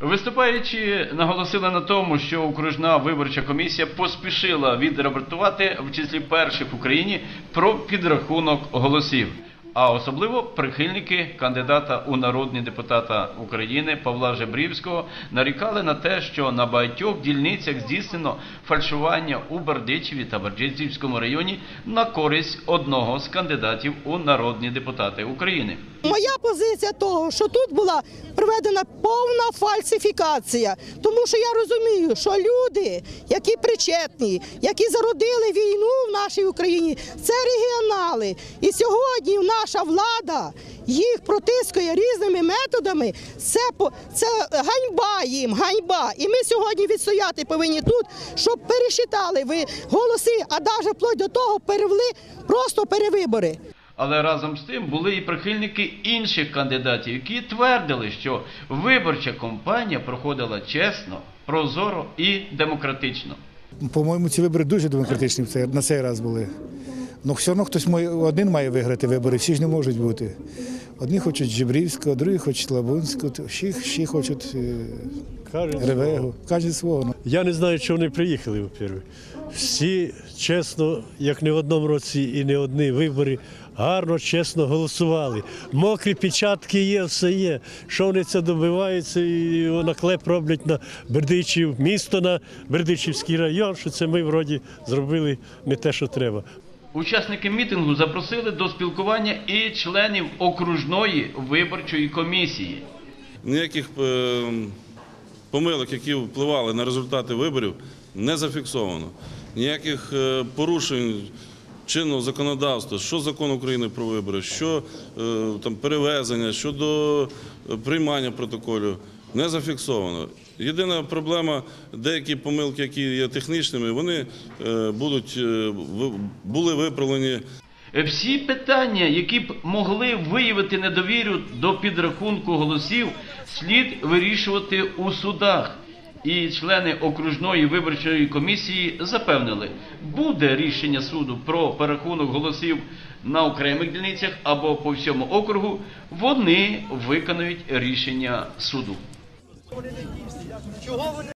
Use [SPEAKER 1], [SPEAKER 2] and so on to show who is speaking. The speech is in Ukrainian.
[SPEAKER 1] Виступаючи, наголосили на тому, що окружна виборча комісія поспішила відрапортувати, в числі перших в Україні, про підрахунок голосів. А особливо прихильники кандидата у народні депутати України Павла Жебрівського нарікали на те, що на багатьох дільницях здійснено фальшування у Бердичеві та Бердичівському районі на користь одного з кандидатів у народні депутати України.
[SPEAKER 2] Моя позиція того, що тут була проведена повна фальсифікація, тому що я розумію, що люди, які причетні, які зародили війну в нашій Україні, це регіонали. І сьогодні наша влада їх протискає різними методами. Це ганьба їм, ганьба. І ми сьогодні відстояти повинні тут, щоб пересчитали ви голоси, а навіть вплоть до того перевели просто перевибори.
[SPEAKER 1] Але разом з тим були і прихильники інших кандидатів, які твердили, що виборча кампанія проходила чесно, прозоро і демократично.
[SPEAKER 3] По-моєму, ці вибори дуже демократичні на цей раз були. Але все одно хтось один має виграти вибори, всі ж не можуть бути. Одні хочуть Жебрівського, другі хочуть Лабунського, всі хочуть Ревегу, кожен свого.
[SPEAKER 4] Я не знаю, чого вони приїхали, во-первых. Всі чесно, як не в одному році і не одні вибори, гарно, чесно голосували. Мокрі печатки є, все є. Що вони це добиваються і наклеп роблять на Бердичів, місто, на Бердичівський район, що це ми вроді зробили не те, що треба.
[SPEAKER 1] Учасники мітингу запросили до спілкування і членів окружної виборчої комісії.
[SPEAKER 5] Ніяких помилок, які впливали на результати виборів, не зафіксовано. Ніяких порушень чинного законодавства, що Закон України про вибори, що перевезення, щодо приймання протоколів, не зафіксовано. Єдина проблема, деякі помилки, які є технічними, вони були виправлені.
[SPEAKER 1] Всі питання, які б могли виявити недовіру до підрахунку голосів, слід вирішувати у судах. І члени окружної виборчої комісії запевнили, буде рішення суду про перерахунок голосів на окремих дільницях або по всьому округу, вони виконують рішення суду.